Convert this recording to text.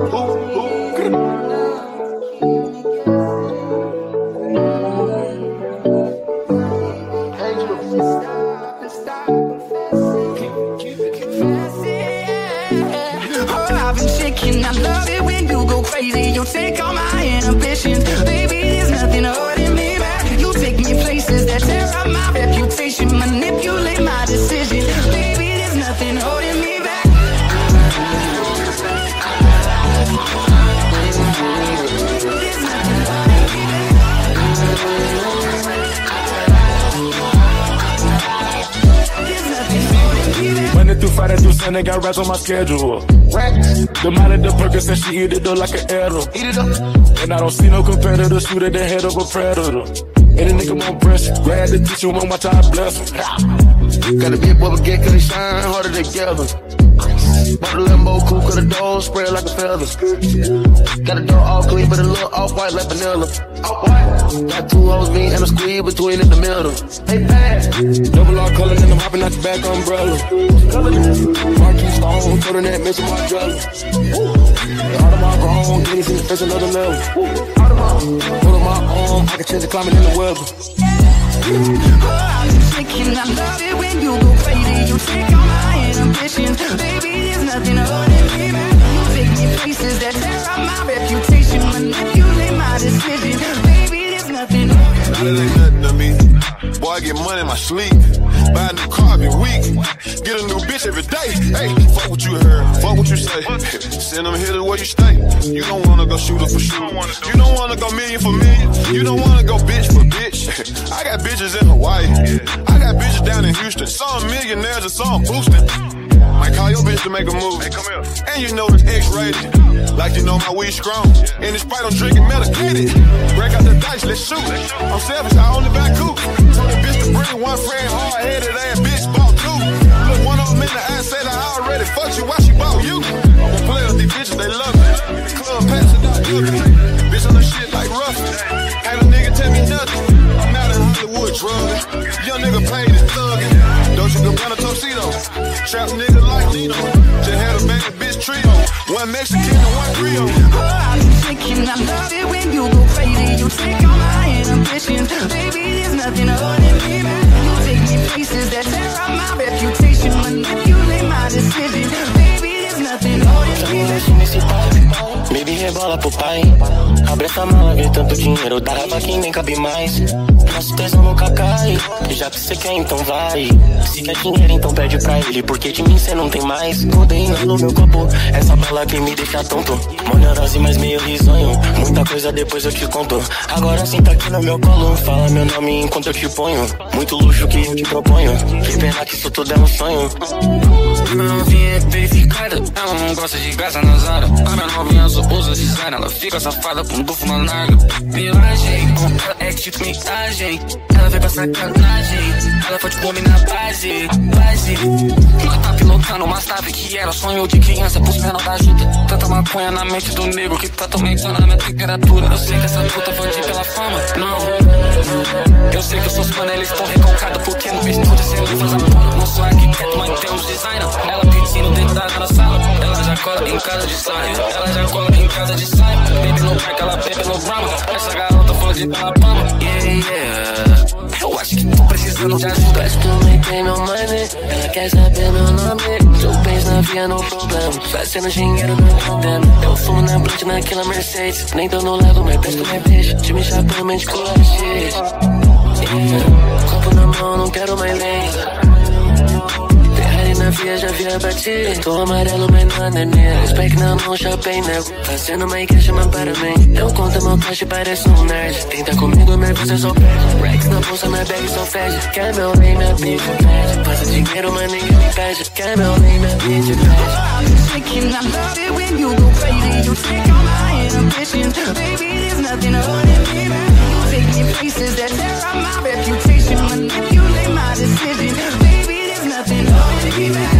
I've been shaking, I love it when you go crazy. You take all my inhibitions. Baby, there's nothing holding me back. You take me places that tear up my reputation, manipulate my decision. Baby, there's nothing holding me back. Monday through Friday through Sunday, got rats on my schedule. The mind of the Perkins said she eat it up like an arrow. And I don't see no competitor, shoot at the head of a predator. Any nigga want pressure, grab the tissue one more time, bless him. Got a big bubble get, cause they shine harder together. Bought the Lambo cool, cause the door spread like a feather. Got the door all clean, but a little off-white like vanilla. Got two hoes, me and a squeeze between in the middle. Hey, bad. Double R color, and I'm hopping out the back umbrella. Marquis Stone, turtleneck, missing my jelly. Out of my grown, getting in the face another level. Put on my arm, I can change the climate in the weather. I'm shaking, I love it when you go crazy. You take all my inhibitions. Baby, there's nothing holding me back. You take me places that tear up my reputation, manipulate my decision. Baby, there's nothing holding me back. It ain't nothing to me. Boy, I get money in my sleep. Buy a new car every week. Get a new bitch every day. Hey, fuck what you heard, fuck what you say. Send them here to where you stay. You don't wanna go shooter for shooter. You don't wanna go million for million. You don't wanna go bitch for bitch. I got bitches in Hawaii. I got bitches down in Houston. Some millionaires and some boosting. Might call your bitch to make a move. Hey, come here. And you know it's X-rated. Like you know my weed strong. And in spite I'm drinking medicated. Break out the dice, let's shoot. I'm selfish, I only buy coupe. Told the bitch to bring one friend, hard-headed ass bitch bought two. Look, one of them in the ass said I already fucked you, why she bought you? I'm a player, these bitches, they love me. The club passing out looking. Bitch on the shit like rough. Ain't a nigga tell me nothing. I'm out in Hollywood drugging. Young nigga paid his thugging. Don't you go down a tuxedo. Trap nigga like Nino. Just had a bad bitch trio. One Mexican and one Creole. I'm shaking, I love it when you go crazy. You take all my inhibitions. Baby, there's nothing holding me back. You take me places that tear up my reputation, manipulate my decision. Baby, there's nothing holding me back. Baby, rebola pro pai. Abre essa mala, vê tanto dinheiro, dá raiva que nem cabe mais. Nosso tesão nunca cai. Já que cê quer, então vai. Se quer dinheiro, então pede pra ele, porque de mim cê não tem mais. Codeína no meu copo, essa bala que me deixa tonto. Moneurose, mas meio risonho. Muita coisa depois eu te conto. Agora senta aqui no meu colo, fala meu nome enquanto eu te ponho. Muito luxo que eu te proponho. Que pena que isso tudo é um sonho. Minha novinha é verificada, ela não gosta de gasta na Zara. A minha novinha só usa design, ela fica safada com bufo na narga. Pilagem, ela é tipo mensagem. Ela veio pra sacanagem, ela pode comer na base. Ela tá pilotando uma nave que era sonho de criança pros menor da ajuda. Tanta maconha na mente do nego que tá aumentando a minha temperatura. Eu sei que essa puta foi de pela fama, não. Eu sei que os seus mano, eles tão recalcados porque no estúdio cê não faz a porra. Não sou arquiteto, mas tem uns designers. Ela pedindo deitada na sala. Ela já cola em casa de saia. Ela já cola em casa de saia. Bebe no parque, ela bebe no Brahma. Essa garota foi de pela pama. Yeah. Eu acho que tô precisando de ajuda. Mas tu nem tem meu money, ela quer saber meu nome. Tu pensa na via no problema, fazendo dinheiro não condena. Eu fumo na blunt naquela Mercedes. Nem tô no lado, mas peço mais beijo. De me chapando, mente com a cheia. Copo na mão, não quero mais lenha. Na via já via bater. Tô amarelo, mas não anda nele. Spec na mão, chapei nego. Fazendo uma cash, mas para mim. Eu conto meu cash, parece um nerd. Tenta comigo, mas você só perde. Rex na bolsa, minha bag só fede. Quer meu rei, minha bitch pede. Passa dinheiro, mas ninguém me pede. Quer meu rei, minha bitch pede. I'm shaking, I love it when you go crazy. You take all my inhibitions. Baby, there's nothing holding me back. You take me places that tear up my reputation, manipulate my decision. Baby, there's nothing holding me back.